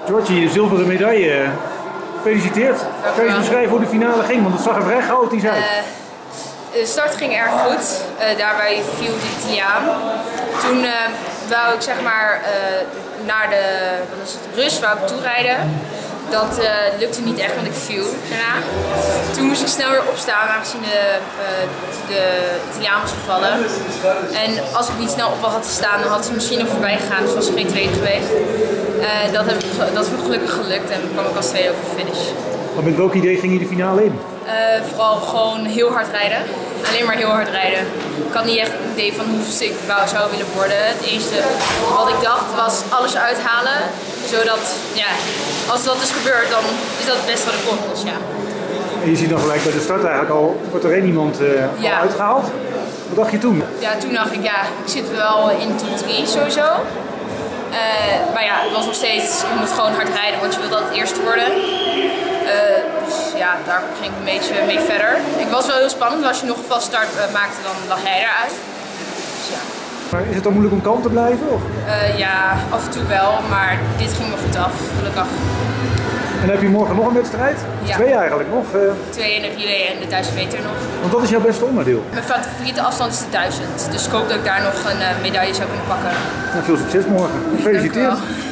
Georgie, de zilveren medaille. Gefeliciteerd. Kan je eens beschrijven hoe de finale ging? Want het zag er vrij chaotisch uit. De start ging erg goed. Daarbij viel de Italiaan. Toen wou ik zeg maar naar de rust wou ik toerijden. Dat lukte niet echt, want ik viel daarna. Toen moest ik snel weer opstaan, aangezien de Italiaan was gevallen. En als ik niet snel op had gestaan, dan had ze misschien nog voorbij gegaan, dus was er geen tweede geweest. Dat is me gelukkig gelukt en kwam ik als tweede over de finish. Maar met welk idee ging je de finale in? Vooral gewoon heel hard rijden. Alleen maar heel hard rijden. Ik had niet echt een idee van hoeveel ik zou willen worden. Het eerste wat ik dacht was alles uithalen. Zodat, ja, als dat is gebeurd, dan is dat het beste wat ik kon. Dus ja. En je ziet dan gelijk bij de start eigenlijk al, wordt er één iemand al uitgehaald. Wat dacht je toen? Ja, toen dacht ik, ja, ik zit wel in top 3 sowieso. Maar ja, het was nog steeds, je moet gewoon hard rijden, want je wilt altijd het eerste worden. Dus ja, daar ging ik een beetje mee verder. Ik was wel heel spannend, want als je nog een vast start maakte, dan lag jij eruit. Dus ja. Maar is het dan moeilijk om kalm te blijven? Of? Ja, af en toe wel, maar dit ging me goed af, gelukkig. En heb je morgen nog een wedstrijd? Ja. 2 eigenlijk nog? 2 in de relay en de 1000 meter nog. Want wat is jouw beste onderdeel? Mijn favoriete afstand is de 1000, dus ik hoop dat ik daar nog een medaille zou kunnen pakken. Nou, veel succes morgen. Gefeliciteerd.